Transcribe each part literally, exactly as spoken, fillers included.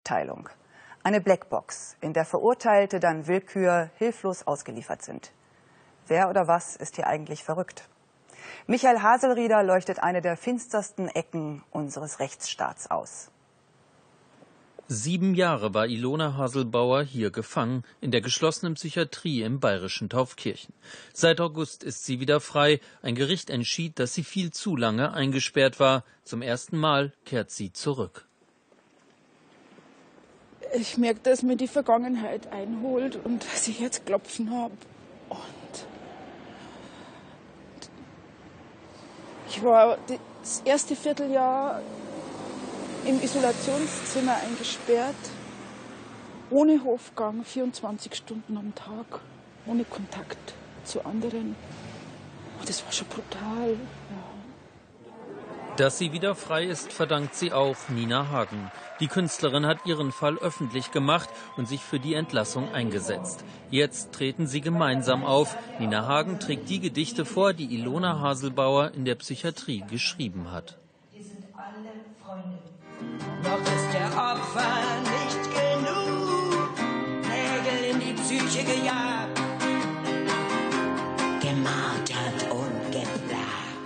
Zweiteilung. Eine Blackbox, in der Verurteilte dann Willkür hilflos ausgeliefert sind. Wer oder was ist hier eigentlich verrückt? Michael Haselrieder leuchtet eine der finstersten Ecken unseres Rechtsstaats aus. Sieben Jahre war Ilona Haselbauer hier gefangen, in der geschlossenen Psychiatrie im bayerischen Taufkirchen. Seit August ist sie wieder frei. Ein Gericht entschied, dass sie viel zu lange eingesperrt war. Zum ersten Mal kehrt sie zurück. Ich merke, dass mir die Vergangenheit einholt und dass ich jetzt Klopfen habe. Und ich war das erste Vierteljahr im Isolationszimmer eingesperrt, ohne Hofgang, vierundzwanzig Stunden am Tag, ohne Kontakt zu anderen. Und das war schon brutal. Ja. Dass sie wieder frei ist, verdankt sie auch Nina Hagen. Die Künstlerin hat ihren Fall öffentlich gemacht und sich für die Entlassung eingesetzt. Jetzt treten sie gemeinsam auf. Nina Hagen trägt die Gedichte vor, die Ilona Haselbauer in der Psychiatrie geschrieben hat. Wir sind alle Freunde. Doch ist der Opfer nicht genug. Nägel in die Psyche gejagt, gemartert und geplagt.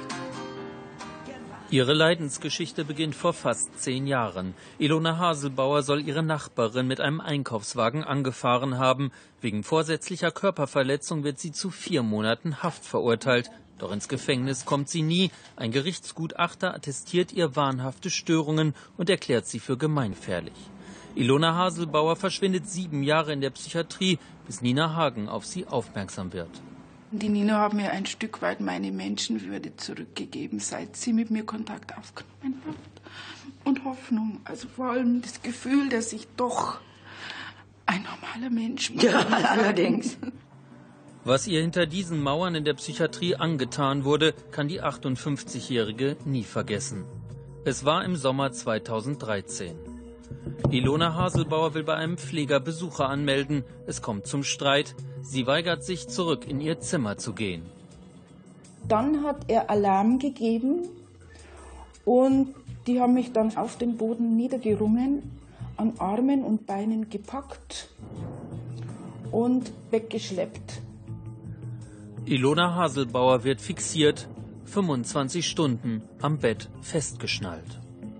Ihre Leidensgeschichte beginnt vor fast zehn Jahren. Ilona Haselbauer soll ihre Nachbarin mit einem Einkaufswagen angefahren haben. Wegen vorsätzlicher Körperverletzung wird sie zu vier Monaten Haft verurteilt. Doch ins Gefängnis kommt sie nie. Ein Gerichtsgutachter attestiert ihr wahnhafte Störungen und erklärt sie für gemeingefährlich. Ilona Haselbauer verschwindet sieben Jahre in der Psychiatrie, bis Nina Hagen auf sie aufmerksam wird. Die Nina hat mir ein Stück weit meine Menschenwürde zurückgegeben, seit sie mit mir Kontakt aufgenommen hat. Und Hoffnung, also vor allem das Gefühl, dass ich doch ein normaler Mensch bin. Ja, allerdings. Was ihr hinter diesen Mauern in der Psychiatrie angetan wurde, kann die achtundfünfzigjährige nie vergessen. Es war im Sommer zweitausenddreizehn. Ilona Haselbauer will bei einem Pfleger Besucher anmelden. Es kommt zum Streit. Sie weigert sich, zurück in ihr Zimmer zu gehen. Dann hat er Alarm gegeben und die haben mich dann auf den Boden niedergerungen, an Armen und Beinen gepackt und weggeschleppt. Ilona Haselbauer wird fixiert, fünfundzwanzig Stunden am Bett festgeschnallt.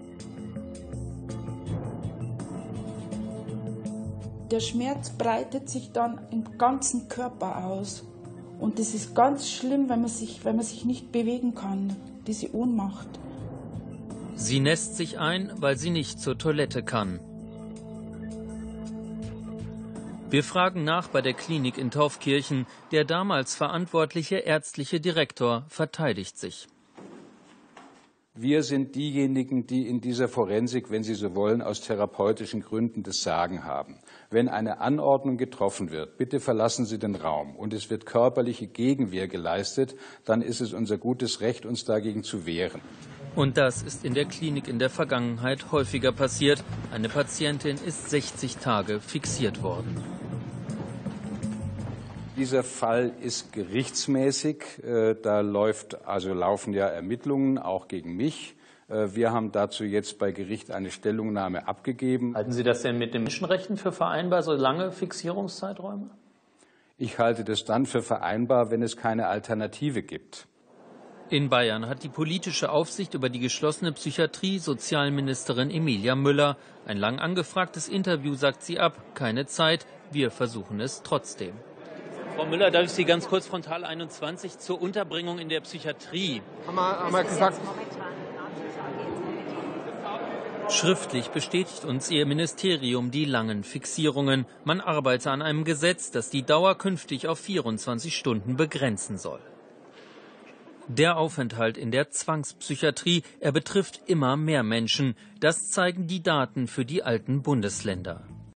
Der Schmerz breitet sich dann im ganzen Körper aus. Und das ist ganz schlimm, wenn man sich, wenn man sich nicht bewegen kann, diese Ohnmacht. Sie nässt sich ein, weil sie nicht zur Toilette kann. Wir fragen nach bei der Klinik in Taufkirchen. Der damals verantwortliche ärztliche Direktor verteidigt sich. Wir sind diejenigen, die in dieser Forensik, wenn Sie so wollen, aus therapeutischen Gründen das Sagen haben. Wenn eine Anordnung getroffen wird, bitte verlassen Sie den Raum, und es wird körperliche Gegenwehr geleistet, dann ist es unser gutes Recht, uns dagegen zu wehren. Und das ist in der Klinik in der Vergangenheit häufiger passiert. Eine Patientin ist sechzig Tage fixiert worden. Dieser Fall ist gerichtsmäßig. Da läuft, also laufen ja Ermittlungen, auch gegen mich. Wir haben dazu jetzt bei Gericht eine Stellungnahme abgegeben. Halten Sie das denn mit den Menschenrechten für vereinbar, so lange Fixierungszeiträume? Ich halte das dann für vereinbar, wenn es keine Alternative gibt. In Bayern hat die politische Aufsicht über die geschlossene Psychiatrie Sozialministerin Emilia Müller. Ein lang angefragtes Interview sagt sie ab. Keine Zeit, wir versuchen es trotzdem. Frau Müller, darf ich Sie ganz kurz frontal einundzwanzig zur Unterbringung in der Psychiatrie? Haben wir, haben wir gesagt. Schriftlich bestätigt uns ihr Ministerium die langen Fixierungen. Man arbeite an einem Gesetz, das die Dauer künftig auf vierundzwanzig Stunden begrenzen soll. Der Aufenthalt in der Zwangspsychiatrie, er betrifft immer mehr Menschen. Das zeigen die Daten für die alten Bundesländer.